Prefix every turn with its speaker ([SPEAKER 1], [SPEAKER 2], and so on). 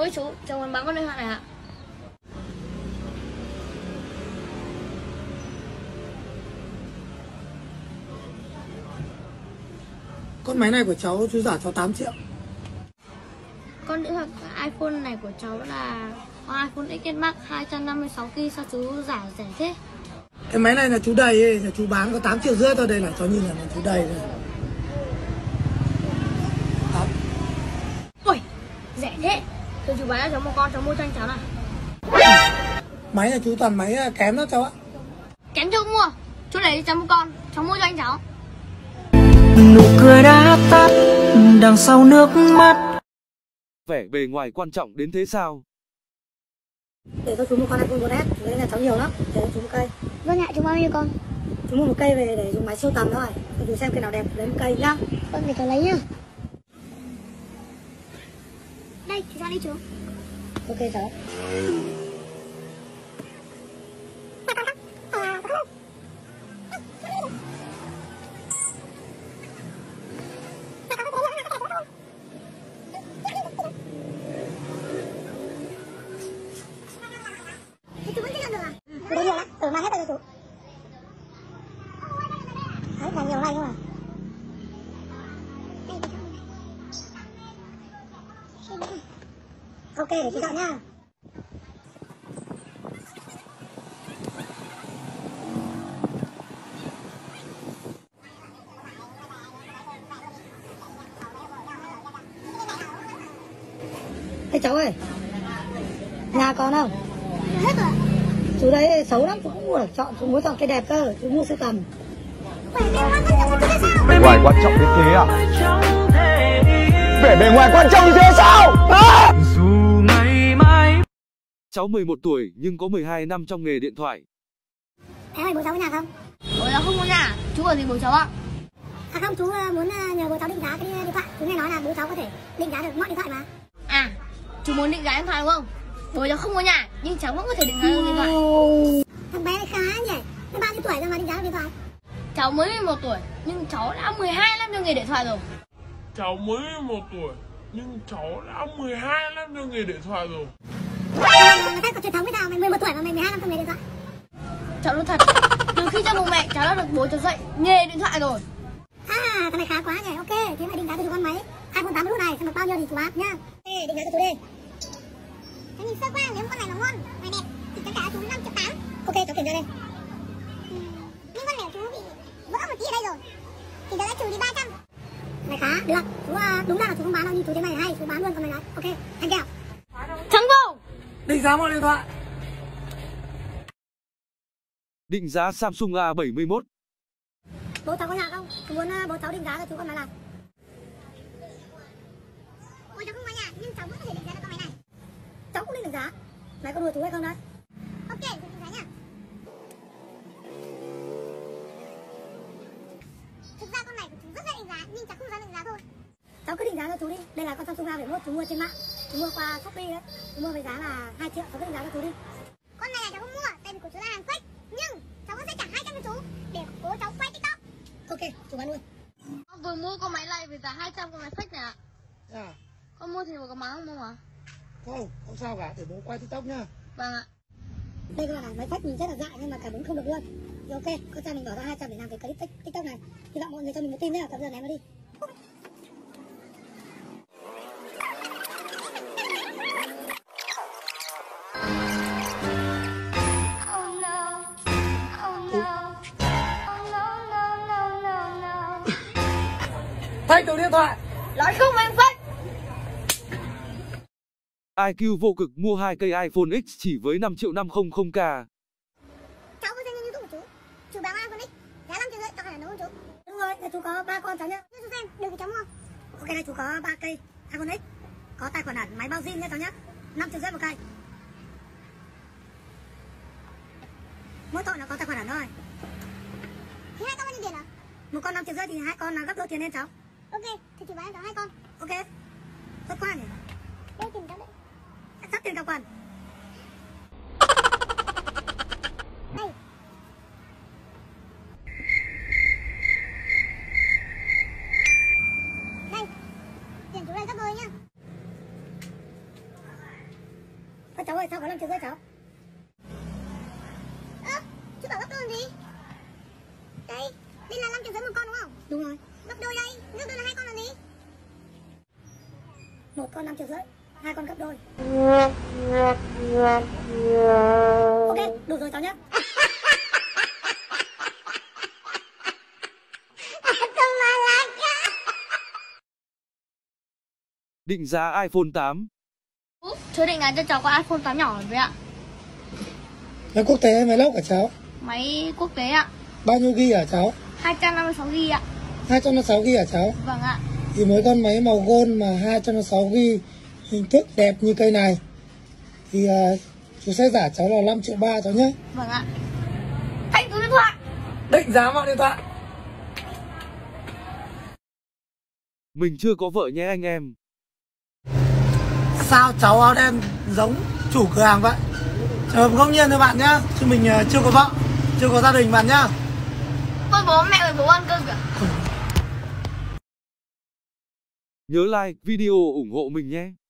[SPEAKER 1] ơi chú, cháu muốn bán con điện thoại này ạ.
[SPEAKER 2] Con máy này của cháu chú giả cháu 8 triệu.
[SPEAKER 1] Con điện thoại iPhone này của cháu là iPhone XS Max 256GB, sao chú giả rẻ thế?
[SPEAKER 2] Cái máy này là chú đầy ấy, là chú bán có 8,5 triệu thôi. Đây là cháu nhìn là chú đầy rồi.
[SPEAKER 1] Ui, rẻ thế. Thôi chú bán cho cháu một con, cháu mua cho anh cháu nào.
[SPEAKER 2] Máy này chú toàn máy kém đó cháu ạ.
[SPEAKER 1] Kém chú mua, chú lấy cho cháu một con, cháu mua cho anh cháu.
[SPEAKER 3] Nụ cười đã tắt đằng sau nước mắt.
[SPEAKER 4] Vẻ bề ngoài quan trọng đến thế sao?
[SPEAKER 2] Để cho chú một con iPhone 4S, đấy là cháu nhiều lắm. Để cho chú một cây.
[SPEAKER 1] Vâng ạ, chú bao nhiêu con?
[SPEAKER 2] Chú mua một cây về để dùng máy sưu tầm thôi. Để chú xem cây nào đẹp lấy một cây nhá.
[SPEAKER 1] Vâng, để cháu lấy nhá. Đây, thì ra đi chú.
[SPEAKER 2] Ok cháu.
[SPEAKER 1] Chú lấy nhiều lắm, mang hết đây cho chú. Đấy, là nhiều này không à? Ok, để chị chọn nhá.
[SPEAKER 2] Ê cháu ơi, nhà còn không?
[SPEAKER 1] Hết rồi.
[SPEAKER 2] Chú đấy xấu lắm, chú cũng mua được chọn, chú muốn chọn cây đẹp cơ, chú mua sưu tầm.
[SPEAKER 5] Bề ngoài quan trọng đến thế à? Vẻ bề ngoài quan trọng như thế sao? À!
[SPEAKER 4] Cháu 11 tuổi nhưng có 12 năm trong nghề điện thoại.
[SPEAKER 1] Em ơi, bố cháu có nhà không? Bố cháu không có nhà, chú ở gì bố cháu ạ? À không, chú muốn nhờ bố cháu định giá cái điện thoại. Chú nghe nói là bố cháu có thể định giá được mọi điện thoại mà. À, chú muốn định giá điện thoại đúng không? Bố cháu không có nhà, nhưng cháu vẫn có thể định giá được điện thoại. Thằng bé này khá nhỉ? Nó bao nhiêu tuổi rồi mà định giá được điện thoại? Cháu mới 11 tuổi, nhưng cháu đã 12 năm trong nghề điện thoại rồi.
[SPEAKER 6] Cháu mới 11 tuổi, nhưng cháu đã 12 năm trong nghề điện thoại rồi.
[SPEAKER 1] Người ta có truyền thống với nào mày 11 tuổi mà mày 12 năm trong nghề điện thoại? Cháu nói thật, từ khi cho bố mẹ cháu đã được bố cháu dạy nghề điện thoại rồi. À, cái này khá quá nhỉ. Ok, thế mà định giá cho chú con máy iPhone 8 Plus này xem được bao nhiêu thì chú bán nhá. Ê, định giá cho chú đi. Cháu nhìn sơ qua, nếu con này nó ngon, này đẹp thì cháu trả cho chú 5,8 triệu. Ok, cháu kiểm tra đây. Nhưng con này của chú bị vỡ một tí ở đây rồi, thì cháu đã trừ đi 300. Này khá, được. Chú đúng ra là chú không bán đâu, nhưng chú thế này hay, chú bán luôn con này đấy. Ok, anh kèo. Thắng vô.
[SPEAKER 2] Định giá một điện thoại.
[SPEAKER 4] Định giá Samsung A71.
[SPEAKER 1] Bố cháu có nhà không? Chú muốn bố cháu định giá cho chú con máy nào? Bố cháu không có nhà, nhưng cháu vẫn có thể định giá được con máy này. Cháu cũng định giá. Máy có đùa chú hay không đấy? Ok, chú định giá nhá. Thực ra con này của chú rất dễ định giá, nhưng cháu không dám định giá thôi. Cháu cứ định giá cho chú đi. Đây là con Samsung A71 chú mua trên mạng. Chú mua qua Shopee đấy. Chú mua với giá là 2 triệu, cháu cứ định giá cho chú đi. Con này là cháu không mua, tại vì của chú là hàng fake. Nhưng cháu vẫn sẽ trả 200 cho chú để bố cháu quay TikTok. Ok, chú bán luôn. Con vừa mua con máy này với giá 200 con máy fake này ạ.
[SPEAKER 2] À,
[SPEAKER 1] Con mua thì có má không mua mà?
[SPEAKER 2] không sao cả, để bố quay TikTok nhá.
[SPEAKER 1] Vâng ạ. Đây là máy fake nhìn rất là dại nhưng mà cả bún không được luôn. Thì ok, con trai mình bỏ ra 200 để làm cái clip TikTok này. Hy vọng mọi người cho mình một tin nhé, cầm giờ ném nó đi.
[SPEAKER 2] Thay từ điện thoại.
[SPEAKER 1] Nói không em fake.
[SPEAKER 4] IQ vô cực mua 2 cây iPhone X chỉ với 5.500.000k.
[SPEAKER 1] Cháu có xem trên YouTube của chú. Chú bán iPhone X giá 5,5 triệu, cháu phải đúng không chú? Đúng rồi, chú có 3 con cháu nhá. Cho chú xem, được thì cháu mua. Ok, đây chú có 3 cây iPhone X. Có tài khoản ẩn, máy bao zin nhá cháu nhá. 5,5 triệu một cây. Mỗi tội nó có tài khoản ẩn thôi. Thế 2 con bao nhiêu tiền ạ? Một con 5,5 triệu thì 2 con là gấp đôi tiền lên cháu. Ok, thì chú bán cho 2 con. Ok, tốt quá nhỉ. Đây tiền cháu đấy. Sắp tiền cọc quần. Đây. Đây. Tiền chú đây gấp đôi nhá.
[SPEAKER 2] Cháu ơi, sao có 5,5 triệu cháu?
[SPEAKER 1] Chú bảo gấp đôi gì? Đây là 5,5 triệu một con đúng không?
[SPEAKER 2] Đúng rồi.
[SPEAKER 1] Gấp đôi đây, gấp đôi là 2 con là gì?
[SPEAKER 2] Một con 5,5 triệu, 2 con gấp đôi. Ok, đủ rồi cháu nhé.
[SPEAKER 4] Định giá iPhone 8.
[SPEAKER 1] Chú định là cho cháu con iPhone 8 nhỏ rồi ạ.
[SPEAKER 7] Máy quốc tế hay máy lốc hả cháu?
[SPEAKER 1] Máy quốc tế ạ.
[SPEAKER 7] Bao nhiêu ghi hả cháu?
[SPEAKER 1] 256 GB ạ.
[SPEAKER 7] 256 ghi hả cháu?
[SPEAKER 1] Vâng ạ.
[SPEAKER 7] Thì mấy con máy màu gold mà 256 ghi hình thức đẹp như cây này thì chú sẽ giả cháu là 5,3 triệu cháu nhé.
[SPEAKER 1] Vâng ạ. Thanh số điện thoại.
[SPEAKER 7] Định giá mọi điện thoại.
[SPEAKER 4] Mình chưa có vợ nhé anh em.
[SPEAKER 7] Sao cháu áo đen giống chủ cửa hàng vậy? Trường hợp ngẫu nhiên thôi bạn nhá. Chứ mình chưa có vợ, chưa có gia đình bạn nhá.
[SPEAKER 1] Tôi bố mẹ với bố ăn cơm kìa.
[SPEAKER 4] Nhớ like video ủng hộ mình nhé.